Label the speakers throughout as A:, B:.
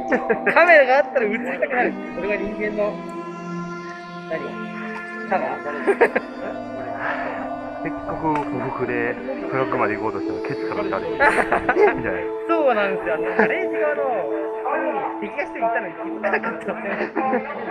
A: カメラがあったら映りたくなる。俺が人間の何歯が
B: せっかく不服でトラックまで行こうとしたらケツから撃たれてみたいな。
A: そうなんですよ。ガレージ側の敵が一人いたのに気づかなかったんですよ。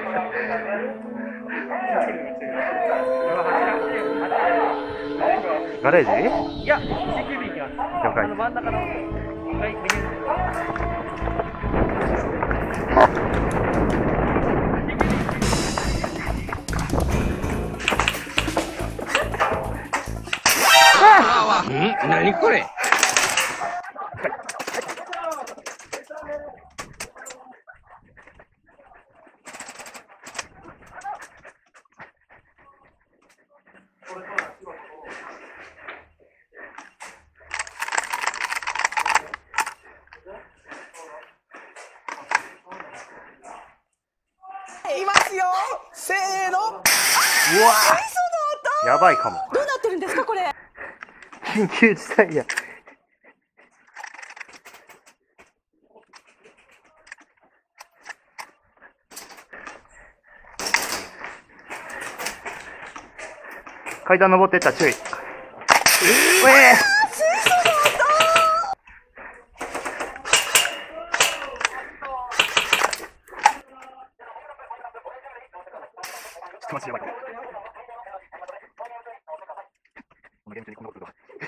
B: ガレージ？
A: いや、CQB 行きます。
B: 了解。
A: 真ん中の、はい、右です。
C: 何これ。
D: いますよ。せーの。
B: うわやばいかも。
D: どうなってるんですかこれ。
B: 緊急事態や。階段登ってった注意。ちょっと待って、やばいかも。この現地にこんなことが。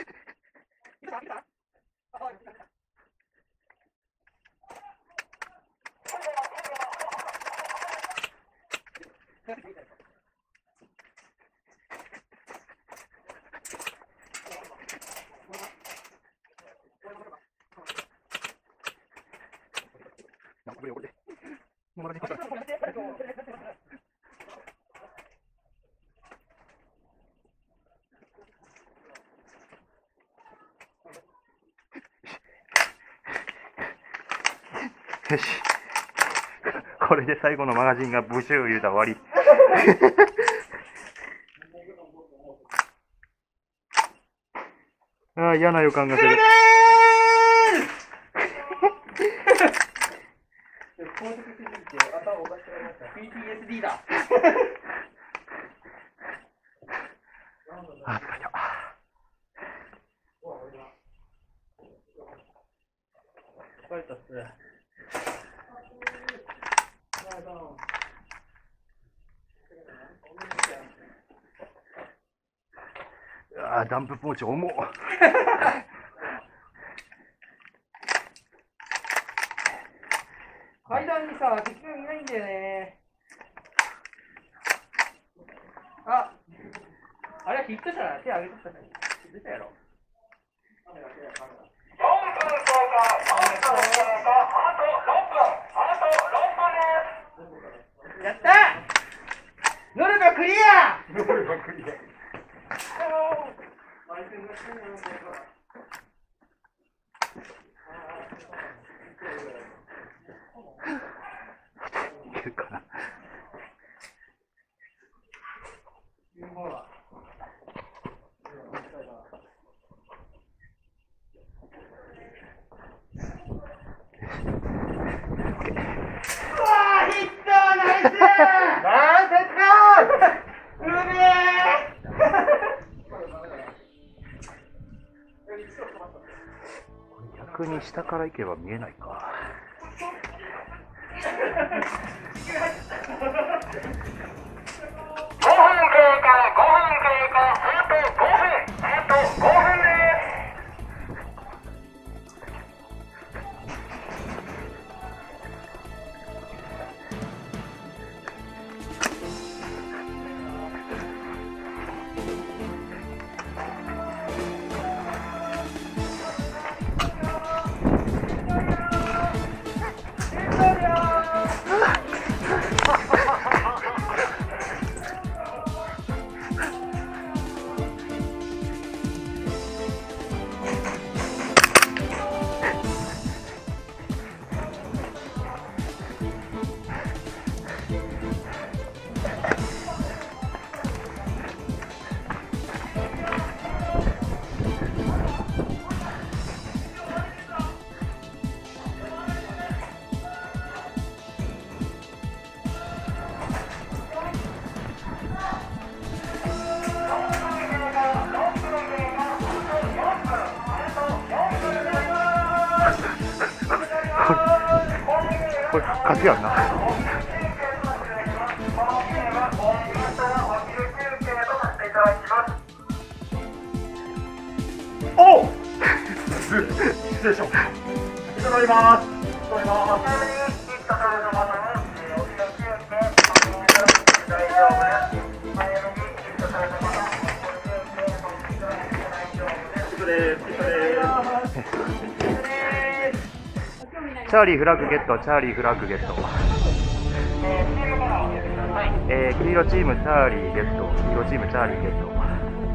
B: よし。これで最後のマガジンがブシュー言うたら終わり。ああ、嫌な予感がする。
A: PTSD だ。
B: あ、疲れた。
A: 疲れたっす。
B: あー、ダンプポーチ重っ。
A: 階段にさ、敵がいないんだよね。あ、あれはヒットじゃない？手上げとったね。出たやろ。やったー！ノルマクリア！ノルマクリア。
B: いけるかな。逆に下から行けば見えないか。 これ勝ちやんな。おお失礼します。乗ります。乗ります。チャーリーフラッグゲット、チャーリーフラッグゲット。黄色チームチャーリーゲット、黄色チームチャーリーゲット。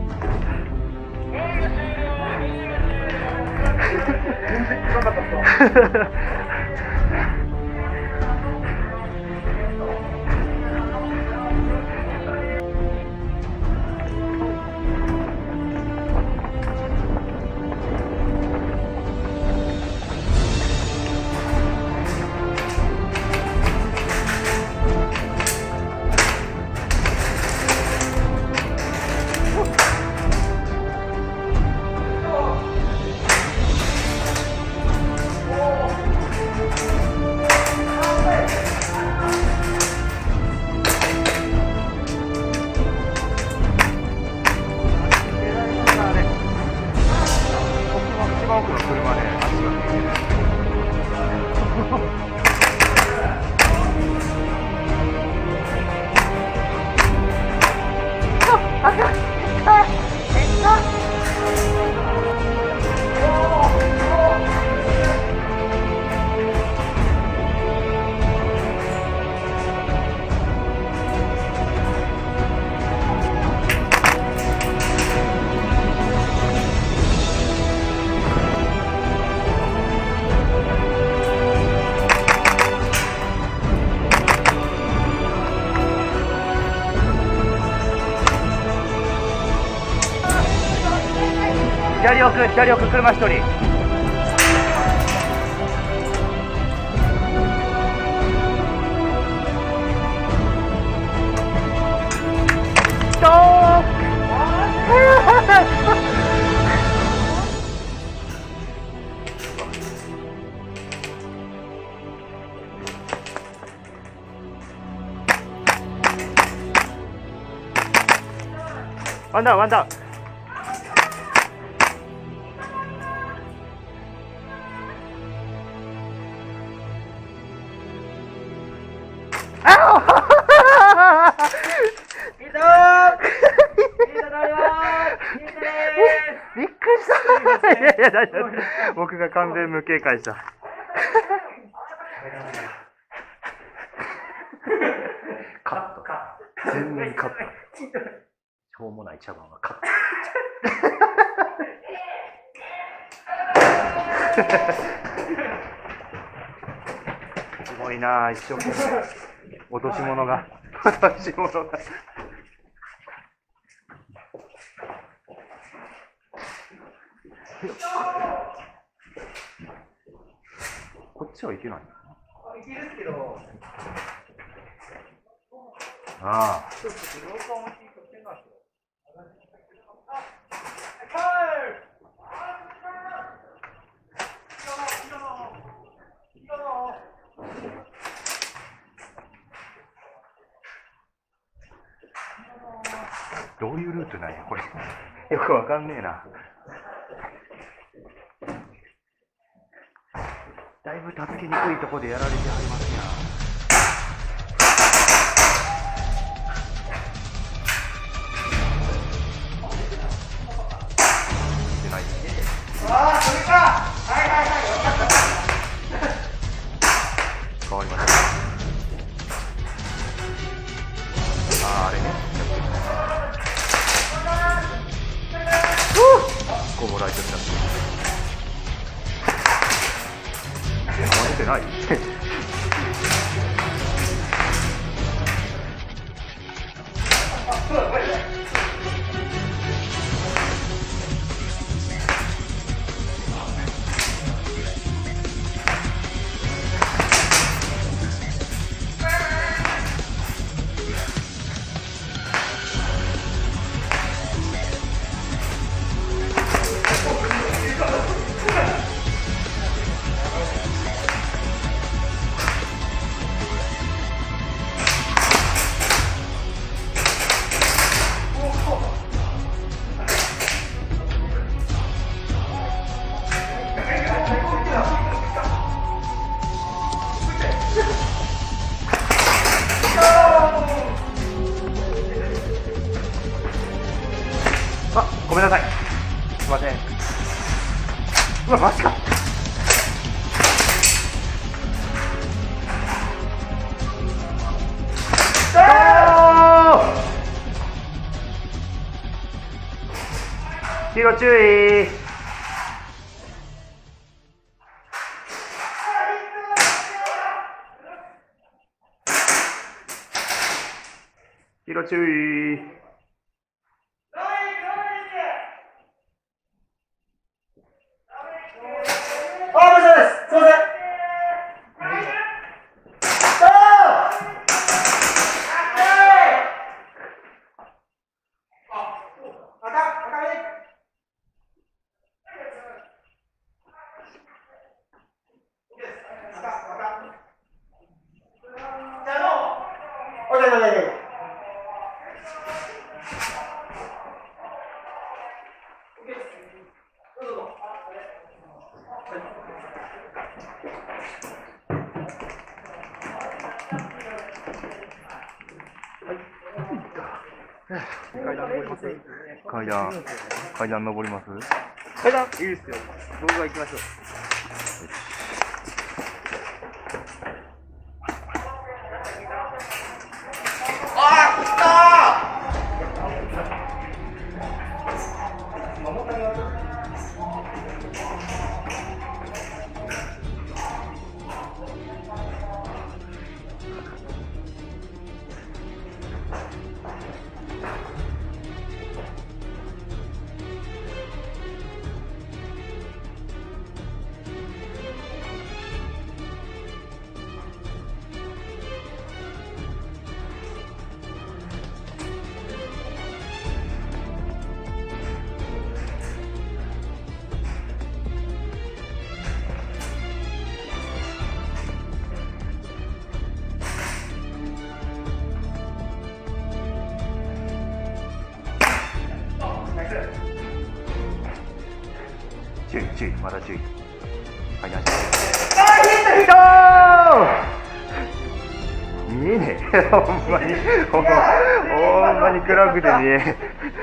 B: 左奥、左奥、車一人。ストープワンダウン、ワンダウン。びっくりした。いやいや、大丈夫。僕が完全無警戒した。カット。全面カット。しょうもない茶番はカット。すごいなぁ、一生懸命。落とし物が。落とし物が。こっちはいけない。
A: いけるけど。
B: ああ。どういうルートなんやこれ。よくわかんねえな。だいぶ助けにくいところでやられてはりますや。出ないね。
A: ああ、それか。はいはいはい、分かった。
B: 変わりました。ああ、あれね。こぼられてた。出てない。 ません。うわ、マジか。黄色注意。黄色注意。階段登ります。
A: 階段いいですよ。僕が行きましょう。
B: 注意、まだ注意。はい、見えねえ。ほんまに、ほんまに暗くて見え。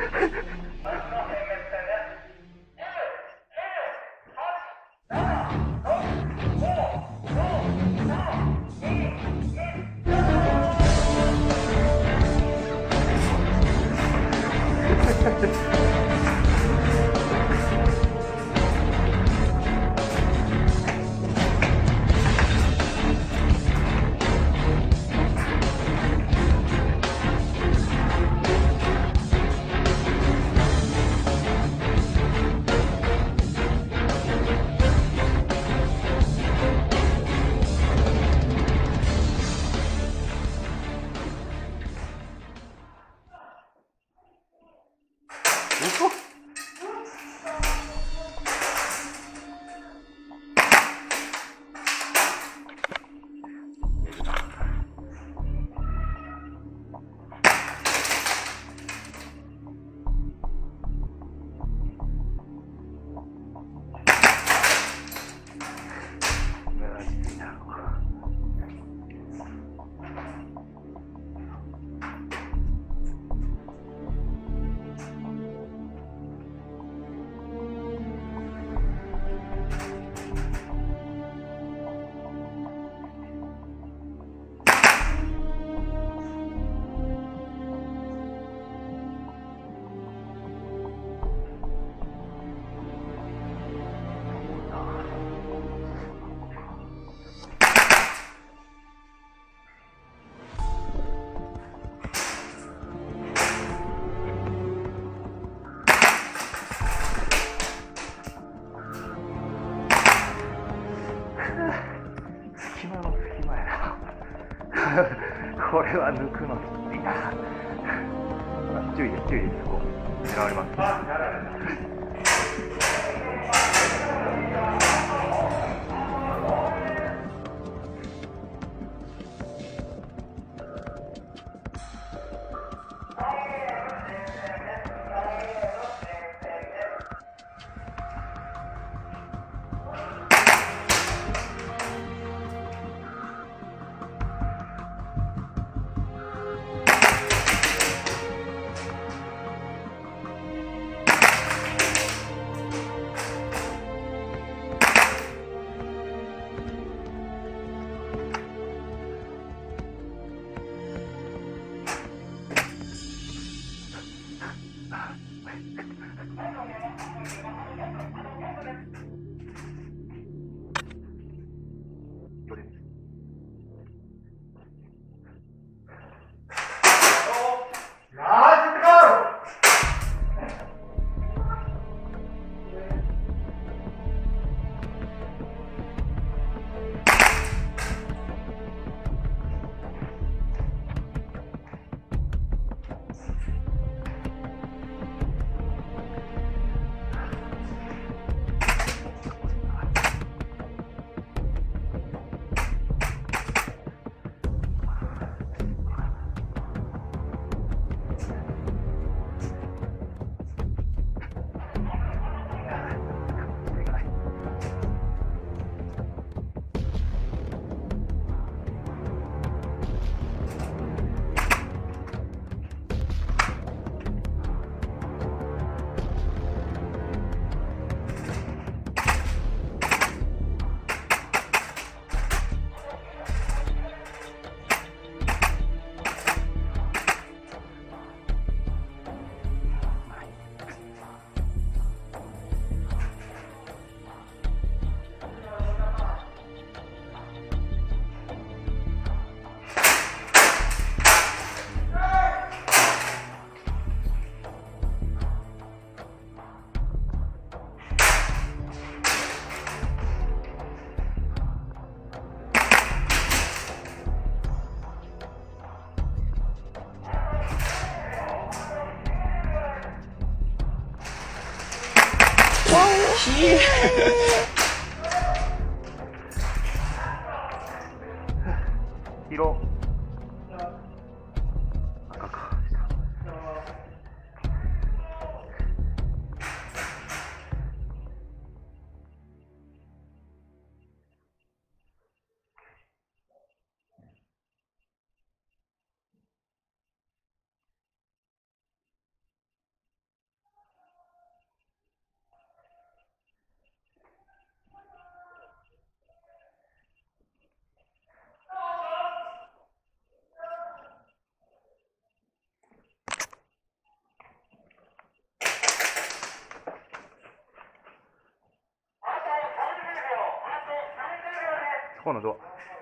B: これは抜くのきついな。注意です、こう狙われます。 色赤か。そこのドア。